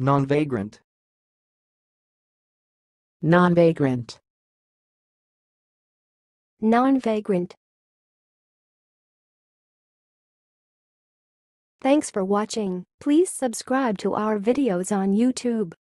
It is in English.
nonvagrant, nonvagrant, nonvagrant. Thanks for watching. Please subscribe to our videos on YouTube.